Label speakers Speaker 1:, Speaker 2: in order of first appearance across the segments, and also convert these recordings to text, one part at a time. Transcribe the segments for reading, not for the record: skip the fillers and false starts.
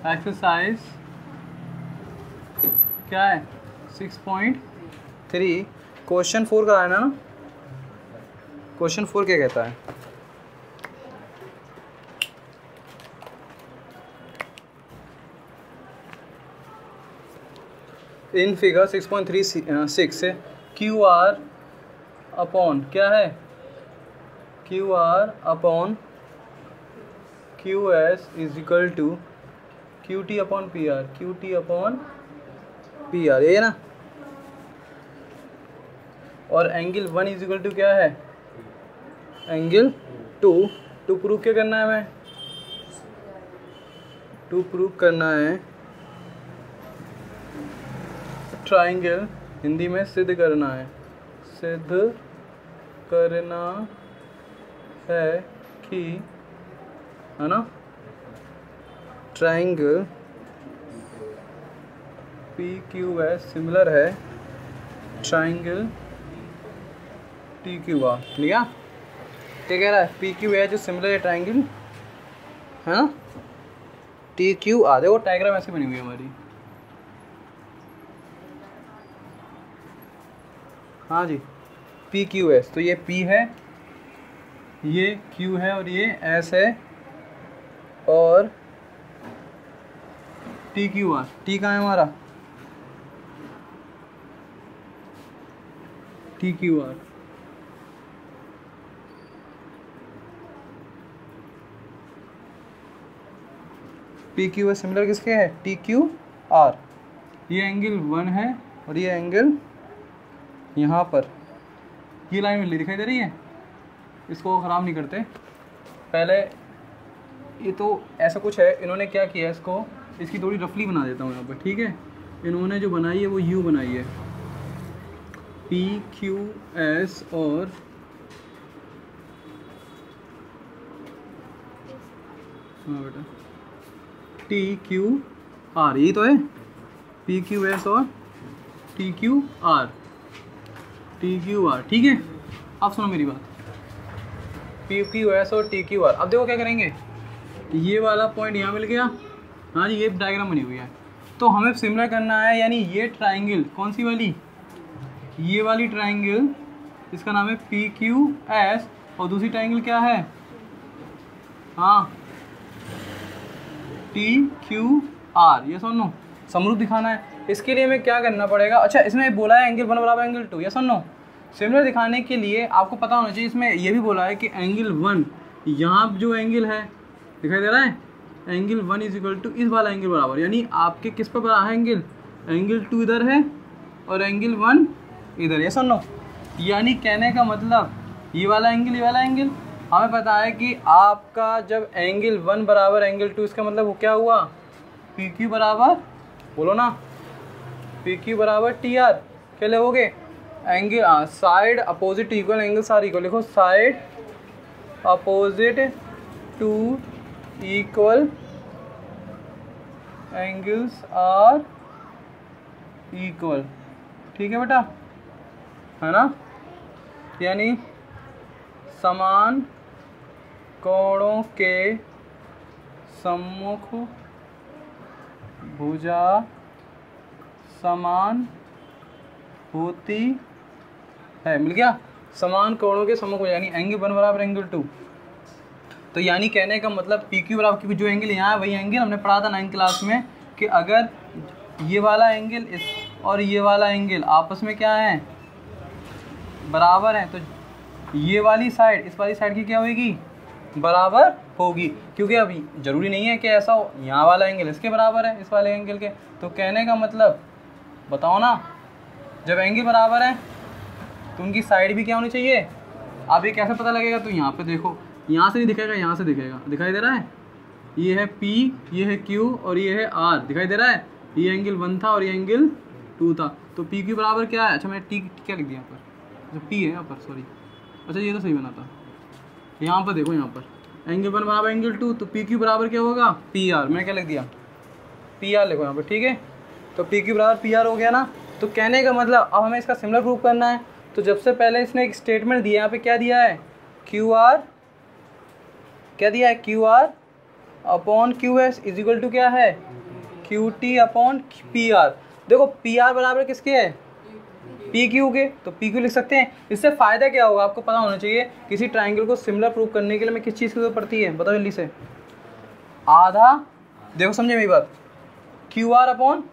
Speaker 1: Exercise क्या है 6.3 question 4 कराना ना। क्वेश्चन 4 क्या कहता है? इन फिगर 6.36 से क्यू आर अपॉन क्या है, Q R upon Q S is equal to Q T upon P R, Q T upon P R, ये ना। और एंगल 1 इज इक्वल टू क्या है, एंगल 2। टू प्रूव क्या करना है हमें, टू प्रूव करना है ट्राइंगल, हिंदी में सिद्ध करना है, सिद्ध करना है कि, है ना, triangle P Q S similar है ट्राइंगल टी क्यू आर। लिया क्या कह रहा है, पी क्यू एस जो सिमिलर है ट्राइंगल, है ना, टी क्यू आर। देखो डायग्राम ऐसे बनी हुई है हमारी, हाँ जी, पी क्यू एस, तो ये P है, ये Q है और ये S है, और टी क्यू आर, टी कहाँ है हमारा, T Q R. P Q S similar किसके है, टी क्यू आर। ये एंगल 1 है और ये एंगल यहाँ पर, ये लाइन मिल रही दिखाई दे रही है, इसको ख़राब नहीं करते पहले। ये तो ऐसा कुछ है, इन्होंने क्या किया है, इसको इसकी थोड़ी रफली बना देता हूँ यहाँ पर, ठीक है। इन्होंने जो बनाई है वो यू बनाई है, पी क्यू एस और हाँ बेटा टी क्यू आर, यही तो है, पी क्यू एस और T Q R, T Q R, ठीक है। अब सुनो मेरी बात, पी क्यू एस और टी क्यू आर। अब देखो क्या करेंगे, ये वाला पॉइंट यहाँ मिल गया, हाँ जी, ये डायग्राम बनी हुई है, तो हमें सिमिलर करना है, यानी ये ट्राइंगल, कौन सी वाली, ये वाली ट्राइंगल, इसका नाम है पी क्यू एस, और दूसरी ट्राइंगल क्या है, हाँ, टी क्यू आर। ये सुनो, समरूप दिखाना है, इसके लिए हमें क्या करना पड़ेगा। अच्छा, इसमें बोला है एंगल 1 बराबर एंगल 2, ये सुनो, सिमिलर दिखाने के लिए आपको पता होना चाहिए, इसमें ये भी बोला है कि एंगल 1, यहाँ जो एंगल है दिखाई दे रहा है, एंगल 1 इज इक्वल टू इस वाला एंगल बराबर, यानी आपके किस पर बना है एंगल, एंगल 2 इधर है और एंगल 1 इधर, ये सुनो। यानी कहने का मतलब ये वाला एंगल, ये वाला एंगल, हमें पता है कि आपका जब एंगल 1 बराबर एंगल 2, इसका मतलब वो क्या हुआ, पी क्यू बराबर, बोलो ना, पी क्यू बराबर टी आर। क्या लिखोगे, angle side opposite equal angles are equal, लिखो side opposite to equal angles are equal, ठीक है बेटा, है ना। यानी समान कोणों के सम्मुख भुजा समान होती है, मिल गया, समान कोणों के सम्मुख, यानी एंगल 1 बराबर एंगल 2। तो यानी कहने का मतलब पी क्यू बराबर, क्योंकि जो एंगल यहाँ है वही एंगल हमने पढ़ा था 9th क्लास में, कि अगर ये वाला एंगल और ये वाला एंगल आपस में क्या है, बराबर है, तो ये वाली साइड इस वाली साइड की क्या होगी, बराबर होगी। क्योंकि अभी ज़रूरी नहीं है कि ऐसा हो, यहाँ वाला एंगल इसके बराबर है, इस वाले एंगल के, तो कहने का मतलब बताओ ना, जब एंगल बराबर है तो उनकी साइड भी क्या होनी चाहिए। अब ये कैसे पता लगेगा, तो यहाँ पे देखो, यहाँ से नहीं दिखेगा, यहाँ से दिखेगा, दिखाई दे रहा है, ये है P, ये है Q और ये है R, दिखाई दे रहा है, ये एंगल 1 था और ये एंगल 2 था, तो पी क्यू बराबर क्या है, अच्छा मैंने टी क्या लिख दिया यहाँ पर, जो P है यहाँ पर, सॉरी, अच्छा ये तो सही बना था, यहाँ पर देखो, यहाँ पर एंगल 1 बराबर एंगल 2, तो पी क्यू बराबर क्या होगा, पी आर, मैंने क्या लिख दिया, पी आर लिखो यहाँ पर, ठीक है। तो पी क्यू बराबर पी आर हो गया ना। तो कहने का मतलब अब हमें इसका सिमिलर प्रूफ करना है, तो जब से पहले इसने एक स्टेटमेंट दिया, यहाँ पे क्या दिया है, क्यू आर, क्या दिया है, Q R upon Q S is equal to क्या है, Q T upon P R. देखो पी आर बराबर किसके है, पी क्यू के, तो पी क्यू लिख सकते हैं। इससे फ़ायदा क्या होगा आपको पता होना चाहिए। किसी ट्राइंगल को सिमिलर प्रूव करने के लिए हमें किस चीज़ की जरूरत पड़ती है, बताओ जल्दी से। आधा, देखो समझे मेरी बात, Q R upon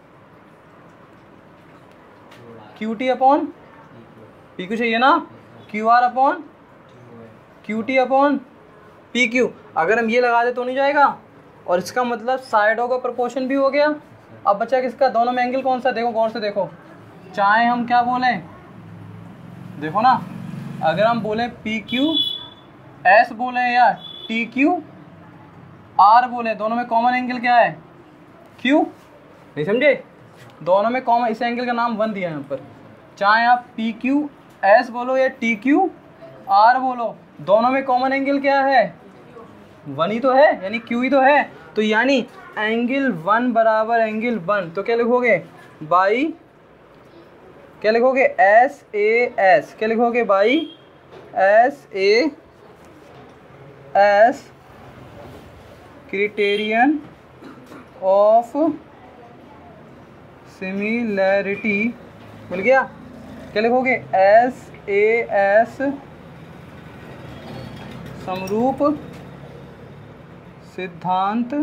Speaker 1: Q T upon P Q चाहिए ना, Q R upon Q T upon P Q. अगर हम ये लगा दे तो नहीं जाएगा, और इसका मतलब साइडों का प्रोपोर्शन भी हो गया। अब बचा किसका, दोनों में एंगल कौन सा, देखो गौर से देखो, चाहे हम क्या बोलें, देखो ना, अगर हम बोलें पी क्यू एस बोलें या टी क्यू आर बोलें, दोनों में कॉमन एंगल क्या है, क्यू, नहीं समझे, दोनों में कॉमन, इस एंगल का नाम 1 दिया है यहाँ पर। चाहे आप पी क्यू एस बोलो या टी क्यू आर बोलो, दोनों में कॉमन एंगल क्या है, 1 ही तो है, यानी क्यू ही तो है। तो यानी एंगल 1 बराबर एंगल 1, तो क्या लिखोगे, बाई क्या लिखोगे, एस ए एस, क्या लिखोगे by S A S criterion of similarity, मिल गया। क्या लिखोगे, एस ए एस समरूप सिद्धांत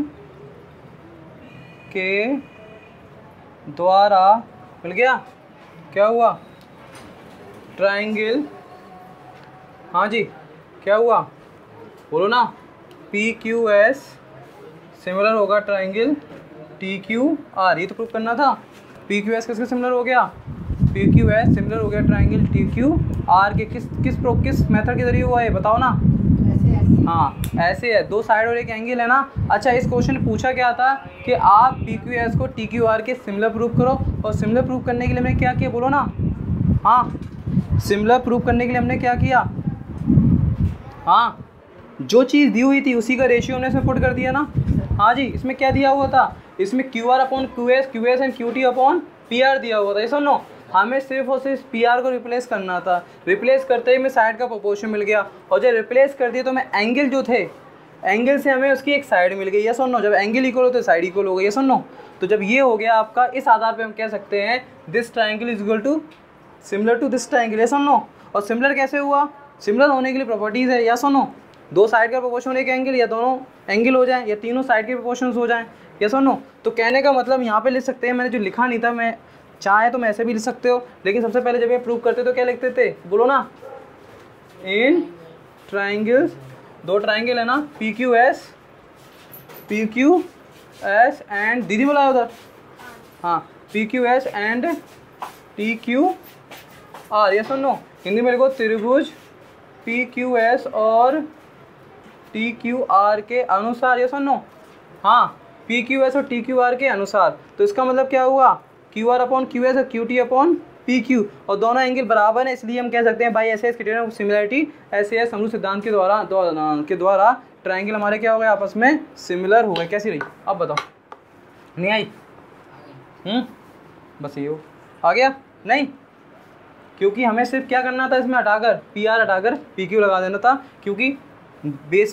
Speaker 1: के द्वारा, मिल गया। क्या हुआ, ट्राइंगल, हाँ जी क्या हुआ बोलो ना, पी क्यू एस सिमिलर होगा ट्राइंगल टी क्यू आर, ये तो प्रूव करना था। पी क्यू एस किसके सिमिलर हो गया, पी क्यू एस सिमिलर हो गया ट्राइंगल टी क्यू आर के। किस मेथड के जरिए हुआ है बताओ ना, हाँ ऐसे है, 2 साइड और एक एंगल है ना। अच्छा इस क्वेश्चन में पूछा क्या था कि आप पी क्यू एस को टी क्यू आर के सिमिलर प्रूव करो, और सिमिलर प्रूव करने के लिए हमने क्या किया बोलो ना, हाँ सिमिलर प्रूव करने के लिए हमने क्या किया, हाँ जो चीज़ दी हुई थी उसी का रेशियो हमने इसमें पुट कर दिया ना। हाँ जी, इसमें क्या दिया हुआ था, इसमें Q R upon Q S and Q T upon P R दिया हुआ था, ये सुनो। हमें सिर्फ और सिर्फ पी आर को रिप्लेस करना था, रिप्लेस करते ही मैं साइड का प्रोपोर्शन मिल गया, और जब रिप्लेस कर दिया तो मैं एंगल जो थे, एंगल से हमें उसकी एक साइड मिल गई, ये सुनो। जब एंगल इक्वल हो तो साइड इक्वल हो गई, ये सुनो। तो जब ये हो गया आपका, इस आधार पे हम कह सकते हैं this triangle is equal to similar to this triangle, ये सुनो। और सिमिलर कैसे हुआ, सिमिलर होने के लिए प्रॉपर्टीज़ है, या सुनो, 2 साइड का प्रोपोर्शन एक एंगल, या दोनों एंगल हो जाए, या तीनों साइड के प्रोपोर्शंस हो जाएं, या सुनो। तो कहने का मतलब यहाँ पे लिख सकते हैं, मैंने जो लिखा नहीं था, मैं चाहे तो मैं ऐसे भी लिख सकते हो, लेकिन सबसे पहले जब ये प्रूव करते तो क्या लिखते थे बोलो ना, इन ट्राइंगल्स, 2 ट्राइंगल है ना, पी क्यू एस एंड, दीदी बोला उधर, हाँ P Q S and T Q R, ये सुनो। हिंदी में लिखो त्रिभुज पी क्यू एस और टी क्यू आर के अनुसार, ये सुनो, हाँ पी क्यू एस और टी क्यू आर के अनुसार। तो इसका मतलब क्या हुआ, Q R upon Q S और Q T upon P Q, और दोनों एंगल बराबर है, इसलिए हम कह सकते हैं by S S criterion of similarity, ऐसे समरूप सिद्धांत के द्वारा ट्राइंगल हमारे क्या हो गए, आपस में सिमिलर हो गए। कैसी रही अब बताओ, नहीं आई, बस ये हो आ गया नहीं, क्योंकि हमें सिर्फ क्या करना था, इसमें हटाकर पी आर हटाकर पी क्यू लगा देना था, क्योंकि बेस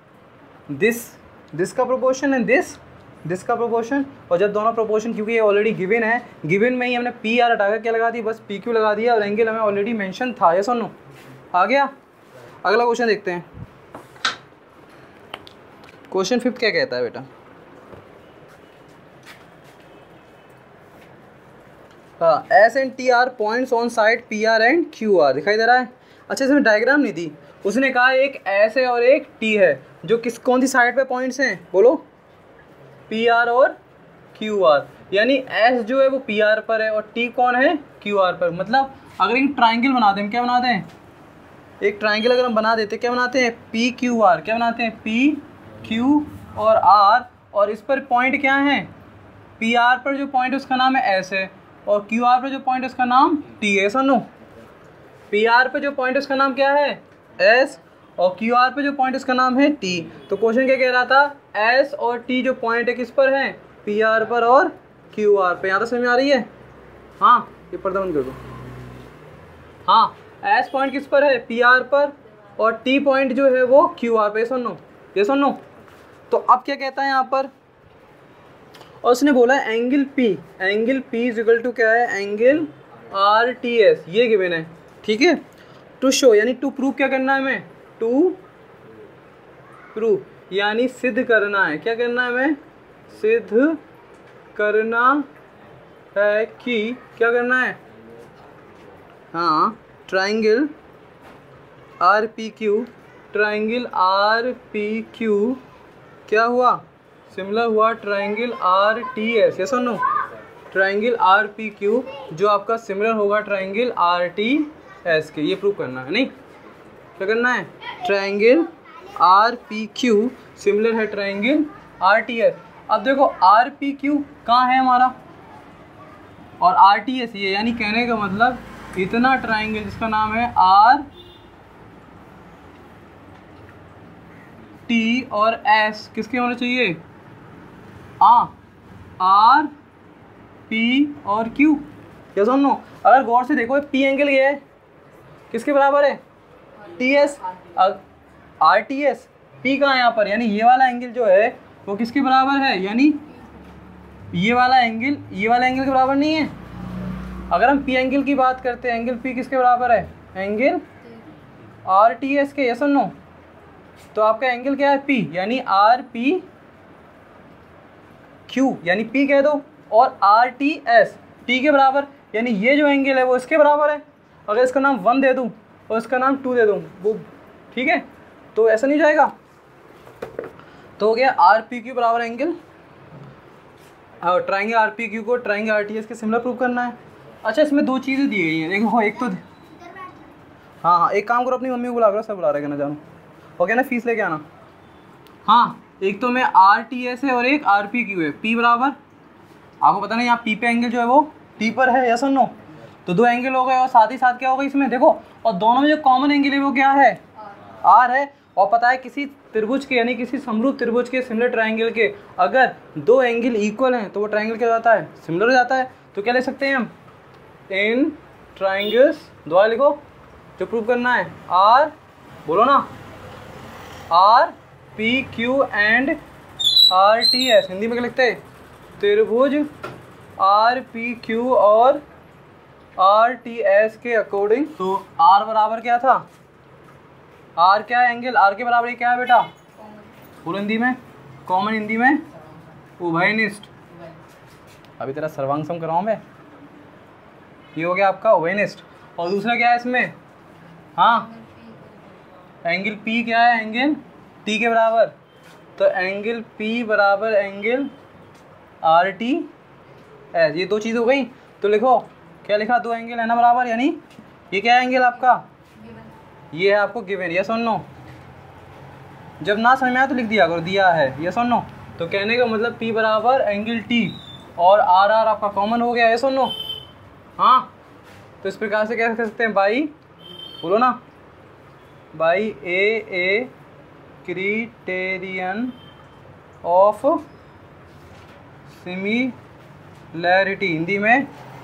Speaker 1: दिस का प्रोपोर्शन है, दिस का प्रोपोर्शन, और जब दोनों प्रोपोर्शन, क्योंकि ये ऑलरेडी गिवन है, गिवन में ही हमने पी आर हटाकर क्या लगा दी, बस पी क्यू लगा दिया, और एंगल हमें ऑलरेडी मेंशन था, ये सुनो आ गया। अगला क्वेश्चन देखते हैं, क्वेश्चन 5 क्या कहता है बेटा, हाँ S and T R points on side P R and Q R, दिखाई दे रहा है। अच्छा इसमें डायग्राम नहीं दी, उसने कहा एक एस है और एक टी है, जो कौन सी साइड पे पॉइंट्स हैं बोलो, पी आर और क्यू आर, यानी एस जो है वो पी आर पर है और टी कौन है, क्यू आर पर। मतलब अगर एक ट्राइंगल बना दें, क्या बनाते हैं, एक ट्राइंगल अगर हम बना देते क्या बनाते हैं, पी क्यू आर, क्या बनाते हैं, पी क्यू और आर, और इस पर पॉइंट क्या है, पी आर पर जो पॉइंट उसका नाम है एस है, और क्यू आर पर जो पॉइंट उसका नाम टी है, सुनो। पी आर पर जो पॉइंट उसका नाम क्या है, एस, और क्यू आर पे जो पॉइंट उसका नाम है टी। तो क्वेश्चन क्या कह रहा था, एस और टी जो पॉइंट है किस पर है, पी आर पर और क्यू आर पे। यहाँ तो समझ में आ रही है, हाँ ये पर्दा बंद कर दो, हाँ एस पॉइंट किस पर है, पी आर पर, और टी पॉइंट जो है वो क्यू आर पे, सुनो ये सुनो। तो अब क्या कहता है यहाँ पर, और उसने बोला angle P is equal to क्या है, एंगल RTS, ये गिवन है, ठीक है। टू शो यानी टू प्रूव क्या करना है हमें, टू प्रूव यानी सिद्ध करना है, क्या करना है हमें, सिद्ध करना है कि क्या करना है, हाँ ट्राइंगल RPQ, ट्राइंगल RPQ क्या हुआ, सिमिलर हुआ ट्राइंगल RTS, यस और नो, ट्राइंगल RPQ जो आपका सिमिलर होगा ट्राइंगल RTS के, ये प्रूव करना है, नहीं क्या करना है, ट्राइंगल RPQ सिमिलर है ट्राइंगल RTS। अब देखो RPQ कहाँ है हमारा और RTS ये, यानी कहने का मतलब इतना ट्राइंगल जिसका नाम है RT और S किसके होने चाहिए, RP और Q, यस और नो। अगर गौर से देखो P एंगल ये है किसके बराबर है, TS, RTS, P कहाँ है यहाँ पर, यानी ये वाला एंगल जो है वो किसके बराबर है, यानी ये वाला एंगल के बराबर नहीं है। अगर हम P एंगल की बात करते हैं, एंगल P किसके बराबर है, एंगल RTS के, यस और नो। तो आपका एंगल क्या है P, यानी RPQ, यानी P कह दो, और RTS T के बराबर, यानी ये जो एंगल है वो इसके बराबर है। अगर इसका नाम 1 दे दूँ और इसका नाम 2 दे दूँ वो ठीक है, तो ऐसा नहीं जाएगा। तो हो गया RPQ बराबर एंगल, और ट्राइंगल RPQ को ट्राइंगल RTS के सिमिलर प्रूव करना है। अच्छा इसमें दो चीज़ें दी गई हैं, देखो एक तो हाँ एक काम करो, अपनी मम्मी को बुला करो, सब बुला रहे ना जानो, ओके ना, फीस लेके आना। हाँ एक तो मैं RTS है और एक RPQ है, P बराबर आपको पता नहीं यहाँ P पे एंगल जो है वो T पर है, यस और नो। तो दो एंगल हो गए और साथ ही साथ क्या होगा इसमें देखो, और दोनों में जो कॉमन एंगल है वो क्या है, R है। और पता है किसी त्रिभुज के यानी किसी समरूप त्रिभुज के सिमिलर ट्राइंगल के अगर दो एंगल इक्वल हैं तो वो ट्राइंगल क्या हो जाता है, सिमिलर हो जाता है। तो क्या ले सकते हैं हम, इन ट्राइंगल्स, दोबारा लिखो जो प्रूव करना है, R बोलो ना, RPQ एंड RTS, हिंदी में क्या लिखते हैं, त्रिभुज RPQ और RTS के अकॉर्डिंग। तो R बराबर क्या था, R क्या है एंगल, R के बराबर क्या है बेटा, पूर्ण हिंदी में, कॉमन हिंदी में उभयनिष्ठ। अभी तेरा सर्वांगसम कराऊँ मैं, ये हो गया आपका उभयनिष्ठ। और दूसरा क्या है इसमें, हाँ एंगल P क्या है, एंगल T के बराबर। तो एंगल P बराबर एंगल RTS, ये दो चीज़ हो गई। तो लिखो क्या लिखा, दो एंगल है ना बराबर, यानी ये क्या है एंगल आपका, ये है आपको गिवन, यस और नो। जब ना समझ में आया तो लिख दिया करो, दिया है, यस और नो। तो कहने का मतलब P बराबर एंगल T और RR आपका कॉमन हो गया, यस और नो। हाँ तो इस प्रकार से क्या कर सकते हैं, बाई बोलो ना, by A criterion of similarity, Hindi में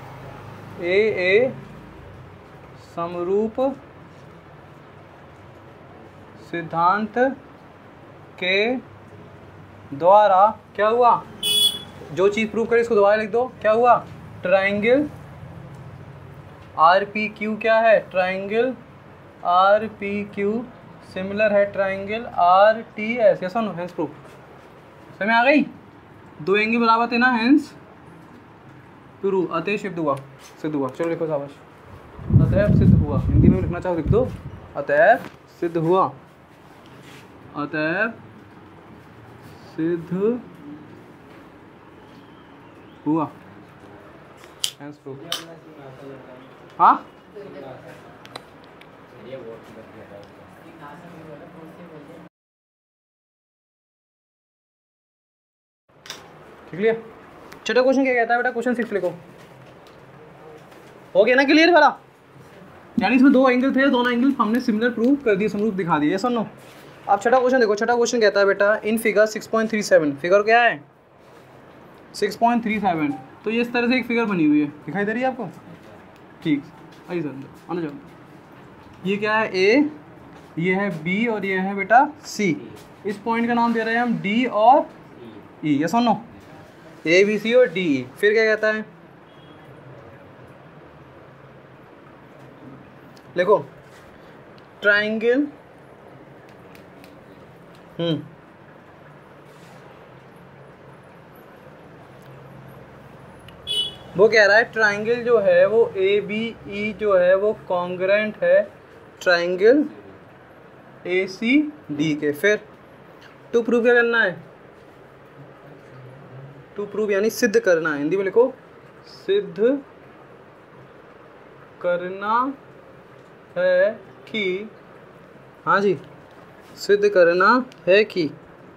Speaker 1: ए समरूप सिद्धांत के द्वारा क्या हुआ, जो चीज़ प्रूव करी इसको दोबारा लिख दो, क्या हुआ, ट्राइंगल RPQ क्या है, ट्राइंगल RPQ सिमिलर है ट्राइंगल RTS, यस और नो, हेंस प्रूफ। समझ में आ गई, दो एंगल बराबर थे ना, हेंस प्रूफ, अतः सिद्ध हुआ, चलो लिखो शाबाश, अतः सिद्ध हुआ, हिंदी में लिखना चाहो लिख दो, अतः सिद्ध हुआ, अतः सिद्ध हुआ, हेंस प्रूफ। हाँ ठीक है। छठा क्वेश्चन क्या कहता है बेटा, क्वेश्चन 6 लिखो, हो गया ना क्लियर वाला, यानी इसमें दो एंगल थे, दोनों एंगल हमने सिमिलर प्रूव कर दिए, समरूप दिखा दिए, यस और नो। अब छठा क्वेश्चन देखो, छठा क्वेश्चन कहता है बेटा इन फिगर 6.37, फिगर क्या है 6.37। तो ये इस तरह से एक फिगर बनी हुई है, दिखाई दे रही है आपको, ठीक, आइए सर आना जाओ। ये क्या है, ए ये है बी और ये है बेटा सी। इस पॉइंट का नाम दे रहे हैं हम डी और ई, यस और नो, ए बी सी और डी ई। फिर क्या कहता है, देखो ट्राइंगल वो कह रहा है ट्राइंगल जो है वो ए बी ई जो है वो कॉन्ग्रेंट है ट्राइंगल ए सी डी के। फिर टू प्रूव क्या करना है, टू प्रूव यानी सिद्ध करना है, हिंदी में लिखो सिद्ध करना है कि, हाँ जी, सिद्ध करना है कि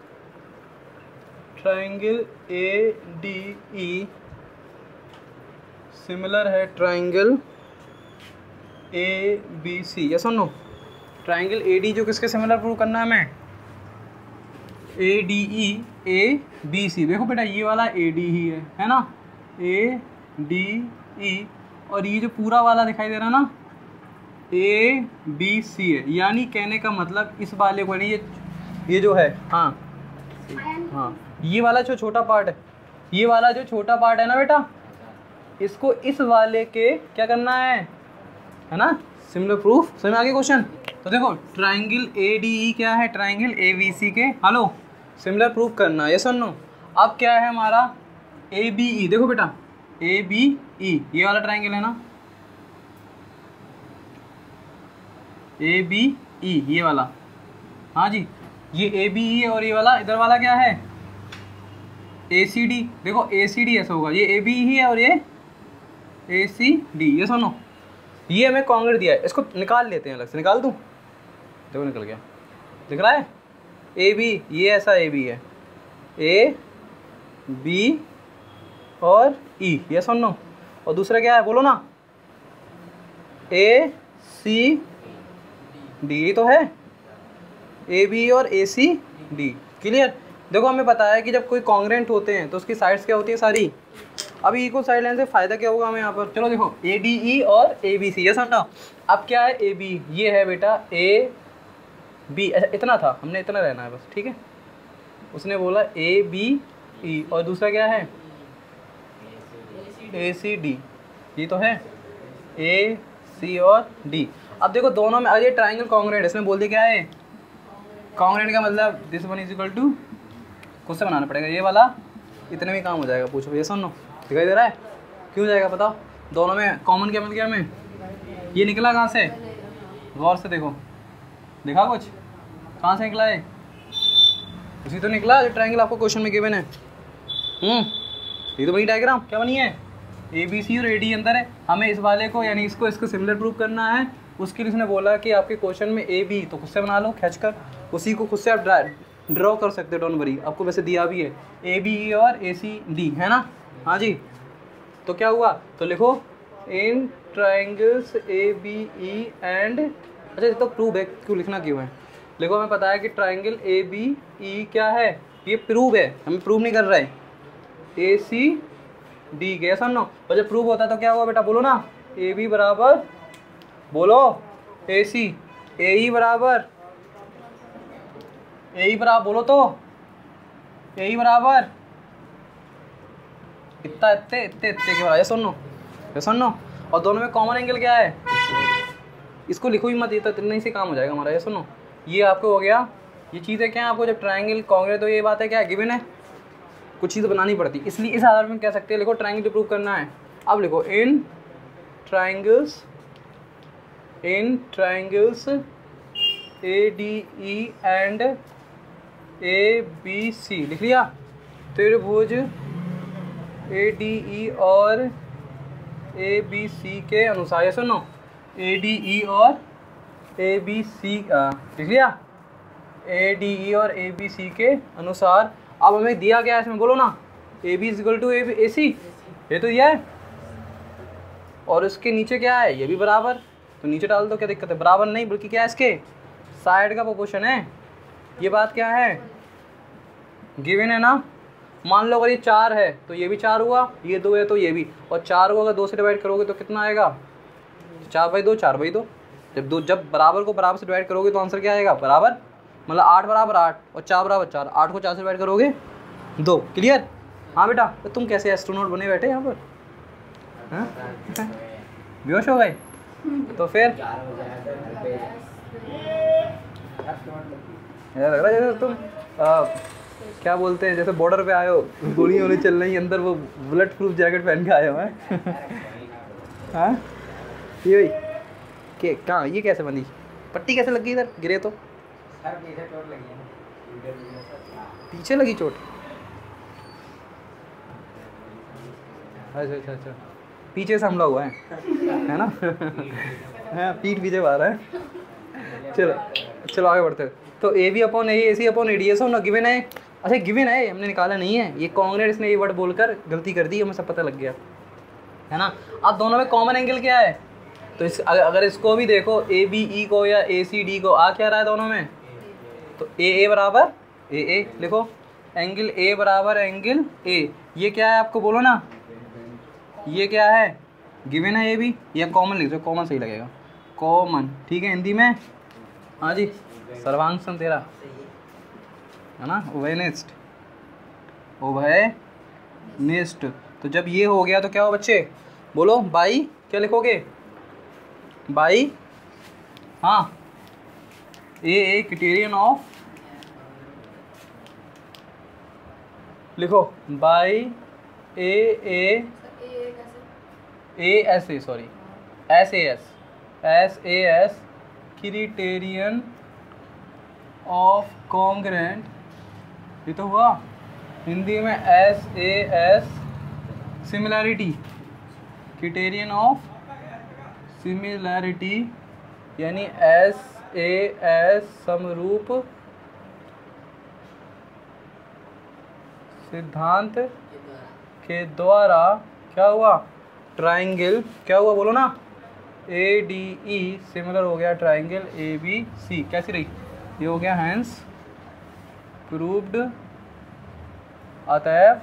Speaker 1: triangle A D E similar है triangle A B C, yes और नो। ट्राइंगल ए डी जो किसके सिमिलर प्रूव करना है हमें, ए डी ई ए बी सी। देखो बेटा ये वाला ए डी ही है ना, ए डी ई, और ये जो पूरा वाला दिखाई दे रहा है ना ए बी सी है। यानी कहने का मतलब इस वाले को नहीं, ये जो है, हाँ हाँ, ये वाला जो छोटा पार्ट है, ये वाला जो छोटा पार्ट है ना बेटा, इसको इस वाले के क्या करना है ना, सिमिलर प्रूफ। समझ में आ गया क्वेश्चन। तो देखो ट्राइंगल ए डी ई क्या है, ट्राइंगल ए बी सी के हेलो सिमिलर प्रूफ करना है, यस और नो। अब क्या है हमारा ए बी ई, देखो बेटा ए बी ई ये वाला ट्राइंगल है ना, ए बी ई ये वाला, हाँ जी, ये ए बी ई है और ये वाला इधर वाला क्या है ए सी डी। देखो ए सी डी ऐसा होगा, ये ए बी ही है और ये ए सी डी, ये सुनो, ये हमें कॉन्ग्रेंट दिया है, इसको निकाल लेते हैं, अलग से निकाल दूँ, देखो निकल गया, दिख रहा है ए बी, ये ऐसा ए बी है, ए बी और ई, ये सुन लो, और दूसरा क्या है बोलो ना, ए सी डी, ये तो है ए बी और ए सी डी, क्लियर। देखो हमें पता है कि जब कोई कॉन्ग्रेंट होते हैं तो उसकी साइड्स क्या होती है सारी। अभी इक्वल साइड लाइन से फ़ायदा क्या होगा हमें यहाँ पर, चलो देखो ए डी ई और ए बी सी, ये समझो। अब क्या है ए बी, ये है बेटा ए बी, अच्छा इतना था, हमने इतना रहना है बस, ठीक है। उसने बोला ए बी ई और दूसरा क्या है ए सी डी, ये तो है ए सी और डी। अब देखो दोनों में, अरे ट्राइंगल कॉन्ग्रेंट, इसमें बोल दिया क्या है कॉन्ग्रेंट का मतलब this one is equal to, खुद से बनाना पड़ेगा, ये वाला इतने में काम हो जाएगा। पूछो ये सुनो, दिखाई दे रहा है क्यों जाएगा बताओ, दोनों में कॉमन क्या मिल गया हमें, ये निकला कहाँ से, गौर से देखो, देखा कुछ कहाँ से निकला है, उसी तो निकला जो ट्राइंगल आपको क्वेश्चन में गिवन है। ये तो बनी डायग्राम, क्या बनी है ए बी सी और ए डी अंदर है, हमें इस वाले को यानी इसको सिमिलर प्रूव करना है। उसके लिए उसने बोला कि आपके क्वेश्चन में ए बी तो खुद से बना लो खींच कर, उसी को खुद से आप ड्रॉ कर सकते हो, डोंट वरी, आपको वैसे दिया भी है ए बी ई और ए सी डी, है ना, हाँ जी। तो क्या हुआ, तो लिखो in triangles A B E and, अच्छा ये तो प्रूव है, क्यों लिखना क्यों है, देखो हमें पता है कि ट्राइंगल ए बी ई क्या है, ये प्रूव है, हमें प्रूव नहीं कर रहा है, ए सी डी गया समझो। और जब प्रूव होता है तो क्या हुआ बेटा बोलो ना, ए बी बराबर बोलो ए सी, ए ई बराबर बोलो तो ए ई बराबर इतना इतने इतने इतने के बराबर, सुन लो। और दोनों में कॉमन एंगल क्या है, इसको लिखो ही मत, ये तो इतने ही से काम हो जाएगा हमारा, ये सुनो, ये आपको हो गया। ये चीज़ें क्या है आपको, जब ट्राइंगल कॉन्ग्रेंट, तो ये बात है क्या गिवन है, कुछ चीज़ बनानी पड़ती, इसलिए इस आधार में कह सकते हैं, लिखो ट्राइंगल प्रूव करना है। अब लिखो in triangles A D E and A B C, लिख लिया, त्रिभुज ए डी ई और ए बी सी के अनुसार, ये सुनो ए डी ई और ए बी सी, लिख लिया ए डी ई और ए बी सी के अनुसार। अब हमें दिया गया है इसमें बोलो ना, A B is equal to A C, ये तो दिया है, और इसके नीचे क्या है, ये भी बराबर, तो नीचे डाल दो, क्या दिक्कत है, बराबर नहीं बल्कि क्या है इसके साइड का प्रोपोर्शन है। ये बात क्या है गिवन है ना, मान लो अगर ये 4 है तो ये भी 4 हुआ, ये 2 है तो ये भी, और 4 को अगर 2 से डिवाइड करोगे तो कितना आएगा, 4/2, 4/2। जब बराबर को बराबर से डिवाइड करोगे तो आंसर क्या आएगा, बराबर, मतलब 8 बराबर 8 और 4 बराबर 4, 8 को 4 से डिवाइड करोगे 2। क्लियर? हाँ बेटा, तो तुम कैसे एस्ट्रोनॉट बने बैठे यहाँ पर, हाँ बेहोश हो गए? तो फिर यार लग रहा है जैसे तुम क्या बोलते हैं, जैसे बॉर्डर पे आए हो, गोलियां होने चल रही, अंदर वो बुलेट प्रूफ जैकेट पहन के आए हो हैं। हाँ ये भाई कहाँ, ये कैसे बनी, पट्टी कैसे लगी इधर, गिरे तो पीछे लगी चोट? अच्छा, पीछे से हमला हुआ है ना? हाँ, पीठ पीछे मारा है। चलो आगे बढ़ते हैं। तो A B upon A C upon A D S ना गिवन है। अच्छा गिवन है, हमने निकाला नहीं है, ये कॉन्ग्रेट इसने ये वर्ड बोलकर गलती कर दी, हमें सब पता लग गया है ना। अब दोनों में कॉमन एंगल क्या है, तो अगर इसको भी देखो ए बी ई को या ए सी डी को, आ क्या रहा है दोनों में, तो ए बराबर ए लिखो, एंगल ए बराबर एंगल ए, ये क्या है आपको बोलो ना, ये क्या है, गिवन है ए बी, या कॉमन लिख दो, कॉमन सही लगेगा, कॉमन, ठीक है हिंदी में। हाँ जी, सर्वांगसन तेरा है ना, ओभयनिष्ठ। तो जब ये हो गया तो क्या हो बच्चे, बोलो बाई, क्या लिखोगे, बाई, हाँ ए क्राइटेरियन ऑफ, लिखो by A S A sorry S A S criterion of congruent, ये तो हुआ हिंदी में S A S similarity, criterion of similarity, यानी एस ए एस समरूप सिद्धांत के द्वारा क्या हुआ, ट्राइंगल, क्या हुआ बोलो ना, ए डी ई सिमिलर हो गया ट्राइंगल ए बी सी, कैसी रही, ये हो गया हैंस प्रूव्ड, अतएव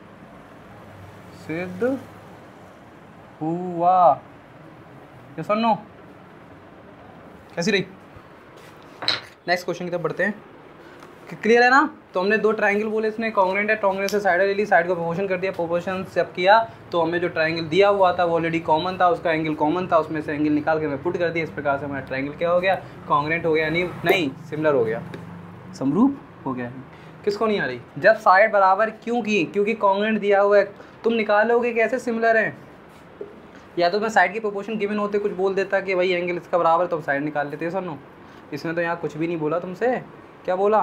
Speaker 1: सिद्ध हुआ, ये सुनो कैसी रही। नेक्स्ट क्वेश्चन की तरफ बढ़ते हैं, क्लियर है ना। तो हमने दो ट्राइंगल बोले, इसने कॉन्ग्रेंट है, कॉन्ग्रेंट से साइड ले ली, साइड को प्रोपोर्शन कर दिया, प्रोपोर्शन जब किया तो हमें जो ट्राइंगल दिया हुआ था वो ऑलरेडी कॉमन था, उसका एंगल कॉमन था, उसमें से एंगल निकाल के मैं पुट कर दिया, इस प्रकार से हमारा ट्राइंगल क्या हो गया, कॉन्ग्रेंट हो गया, नहीं सिमिलर हो गया, समरूप हो गया। किसको नहीं आ रही, जब साइड बराबर क्यों की, क्योंकि कॉन्ग्रेंट दिया हुआ है, तुम निकालोगे कैसे सिमिलर है, या तो मैं साइड की प्रोपोर्शन गिवन होते कुछ बोल देता कि भाई एंगल इसका बराबर, तो हम साइड निकाल लेते, सुनो इसने तो यहाँ कुछ भी नहीं बोला तुमसे, क्या बोला,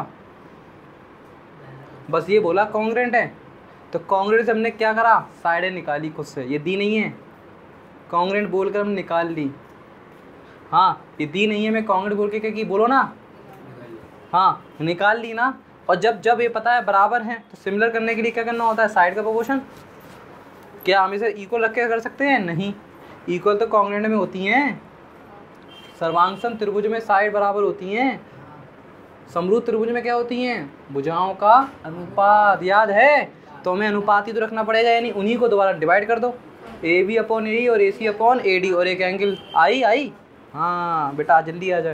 Speaker 1: बस ये बोला कॉन्ग्रेंट है। तो कॉन्ग्रेंट से हमने क्या करा, साइडें निकाली खुद से, ये दी नहीं है, कॉन्ग्रेंट बोलकर हमने निकाल ली, हाँ ये दी नहीं है, मैं कॉन्ग्रेंट बोल के क्या की, बोलो ना, हाँ निकाल ली ना। और जब ये पता है बराबर है तो सिमिलर करने के लिए क्या करना होता है, साइड का प्रोपोर्शन, क्या हम इसे इक्वल रख के कर सकते हैं, नहीं, इक्वल तो कॉन्ग्रेंट में होती हैं, सर्वांगसन त्रिभुज में साइड बराबर होती हैं, समरूप त्रिभुज में क्या होती हैं, भुजाओं का अनुपात, याद है, तो हमें अनुपात ही तो रखना पड़ेगा, यानी उन्हीं को दोबारा डिवाइड कर दो, ए बी अपॉन ए और ए सी अपॉन ए डी, और एक एंगल आई, हाँ बेटा जल्दी आ जाए।